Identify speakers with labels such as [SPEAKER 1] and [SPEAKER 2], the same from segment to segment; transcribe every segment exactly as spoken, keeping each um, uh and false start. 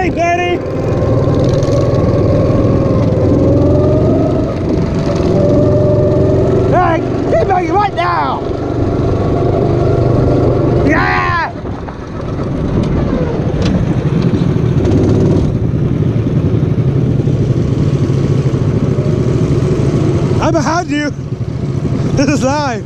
[SPEAKER 1] Hey, buddy! Hey, keep making right now! Yeah! I'm behind you! This is live!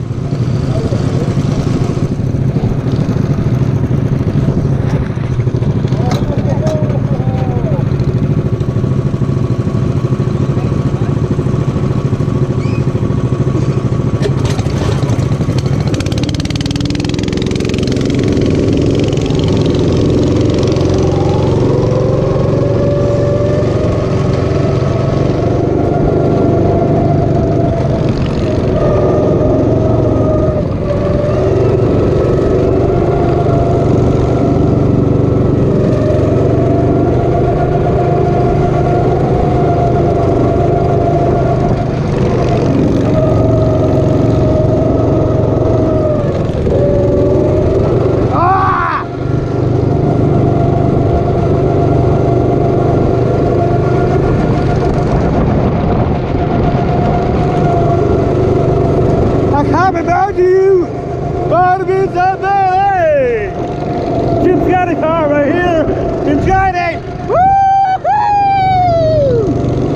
[SPEAKER 1] About you, bottom is up there. Jim's got a car right here. Jim's got it. Woo-hoo!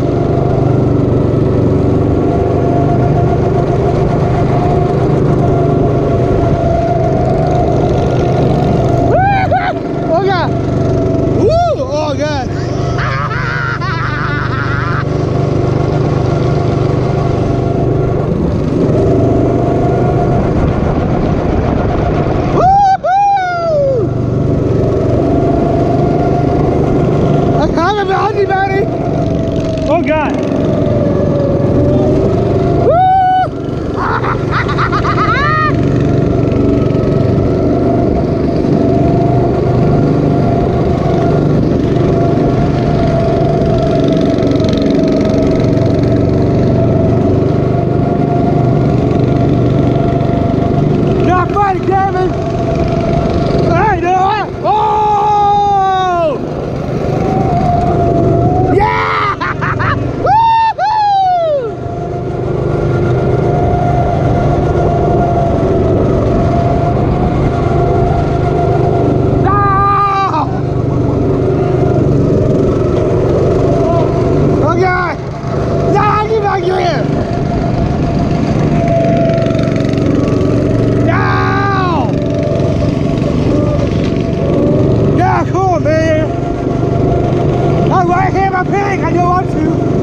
[SPEAKER 1] Woo-hoo! Oh God! Woo! Oh God! Oh God! Not funny, Kevin! Hey, no! Oh! I don't want to.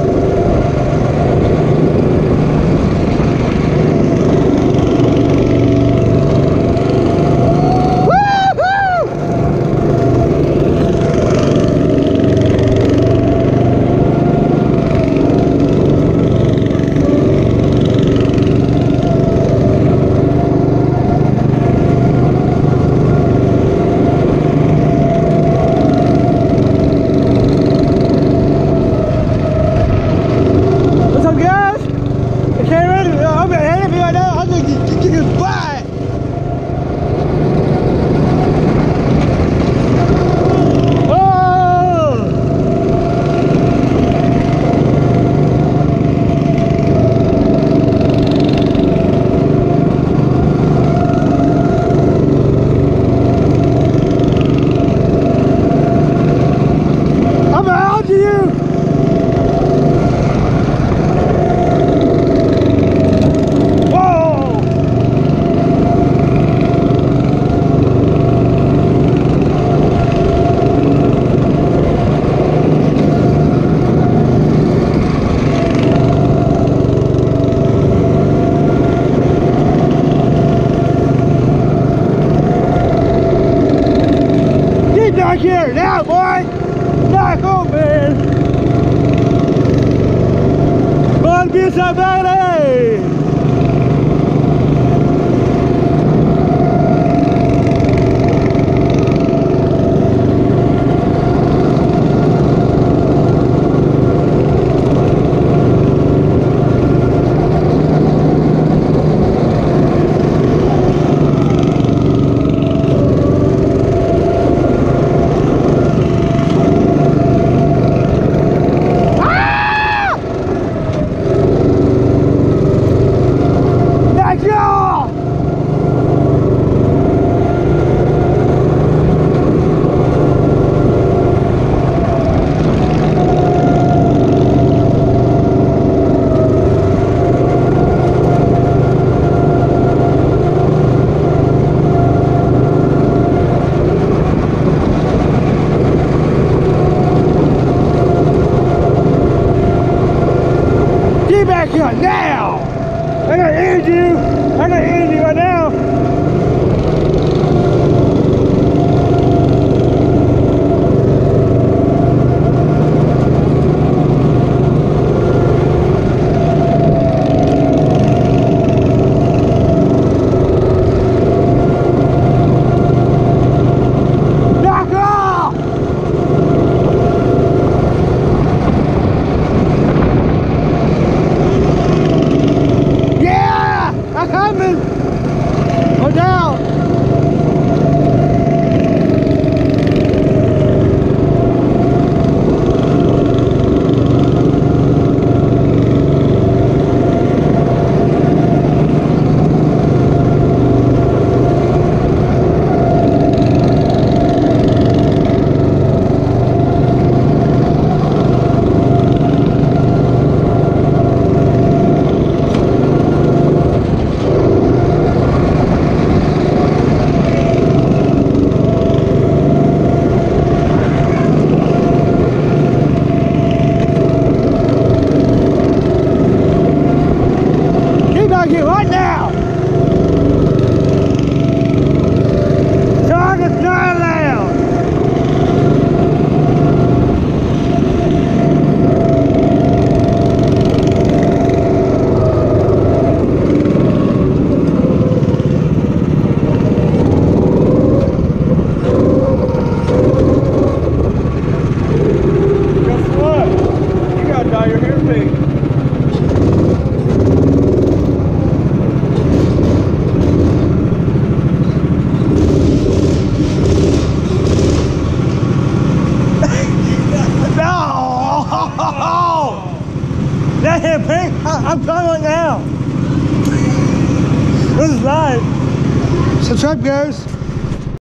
[SPEAKER 1] Back here now, boy! Back home, man! Come be somebody! Yeah, now! I gotta end you! I gotta end you right now! You right now! Target's not allowed! Guess what? You gotta dye your hair pink. That hair pink? I, I'm trying right now. This is live. So what's up, guys?